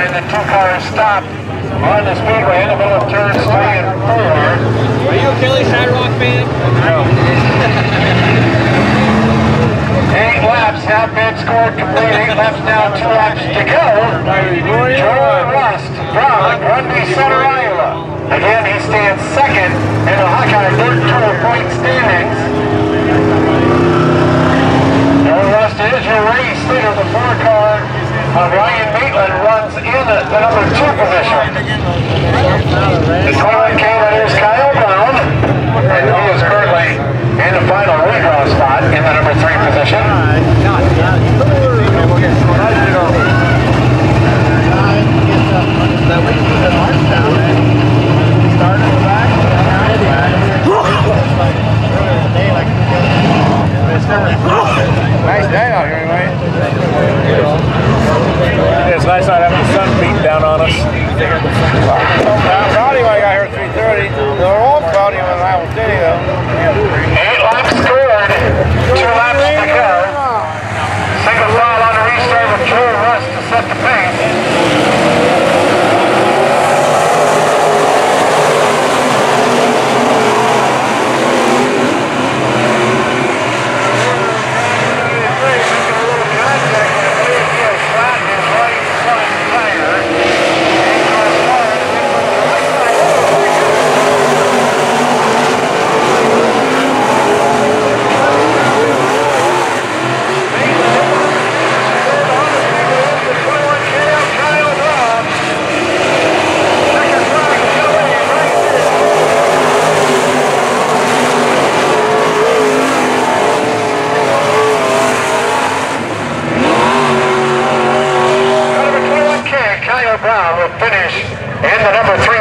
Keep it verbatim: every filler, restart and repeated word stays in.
line, the two cars stopped on the speedway in the middle of turns three and four. Are you a Kelly Cyrock fan? No. Eight laps have been scored complete. Eight laps now, two laps to go. Joe Rust from Grundy Center, Iowa. Again, he stands second in the Hawkeye Dirt Tour point standings. Joe Rust is your race leader. The four car of Ryan Maitland runs in the number two position. The twenty-one K leader is Kyle Brown, and he is currently in the final redraw spot in the number three position. Nice day out here, anyway. It's nice not having the sun beating down on us. I'm cloudy when I got here at three thirty. They're all cloudy when I was sitting though. Eight laps scored, two laps to go. Single file on the restart with Joe Rust to set the pace. Brown will finish in the number three